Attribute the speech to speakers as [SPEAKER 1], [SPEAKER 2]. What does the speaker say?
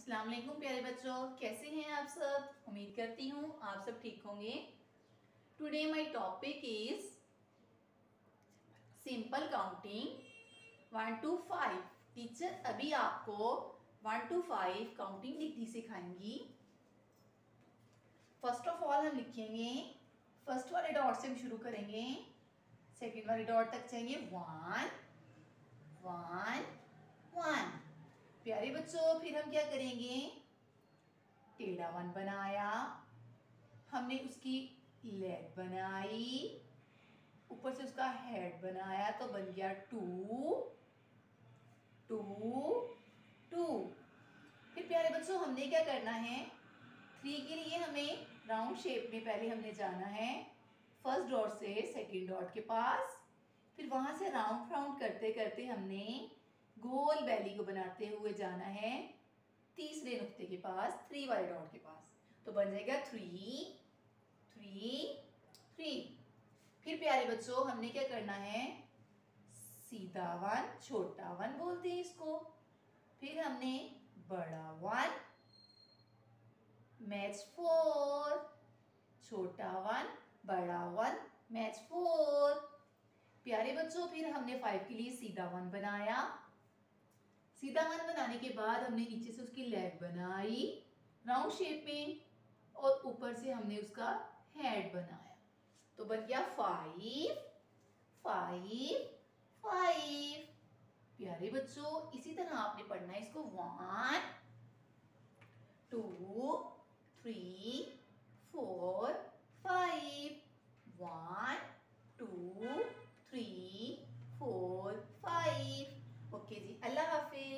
[SPEAKER 1] अस्सलाम वालेकुम प्यारे बच्चों, कैसे हैं आप सब। उम्मीद करती हूँ आप सब ठीक होंगे। Today my topic is simple counting 1 to 5। Teacher अभी आपको 1 to 5 काउंटिंग लिखनी सिखाएंगी। फर्स्ट ऑफ ऑल हम लिखेंगे, फर्स्ट वाले डॉट से हम शुरू करेंगे, सेकेंड वाले डॉट तक जाएंगे 1 1 1। प्यारे बच्चों फिर हम क्या करेंगे, टेढ़ा 1 बनाया, हमने उसकी लेग बनाई, ऊपर से उसका हेड बनाया तो बन गया 2 2 2। फिर प्यारे बच्चों हमने क्या करना है, 3 के लिए हमें राउंड शेप में पहले हमने जाना है फर्स्ट डॉट से सेकेंड डॉट के पास, फिर वहां से राउंड राउंड करते करते हमने गोल बैली को बनाते हुए जाना है तीसरे नुक्ते के पास, 3 वाले डॉट के पास, तो बन जाएगा 3 3 3। फिर प्यारे बच्चों हमने क्या करना है, सीधा 1 छोटा 1 बोलते हैं इसको, फिर हमने बड़ा 1 मैच 4, छोटा 1 बड़ा 1 मैच 4। प्यारे बच्चों फिर हमने 5 के लिए सीधा 1 बनाया, सीधा 1 बनाने के बाद हमने नीचे से उसकी लेग बनाई राउंड शेप में, और ऊपर से हमने उसका हेड बनाया, तो बन गया 5 5 5। प्यारे बच्चों इसी तरह आपने पढ़ना है इसको, 1 2 3 4 5 1 2 3 4 5। ओके जी, अल्लाह हाफिज।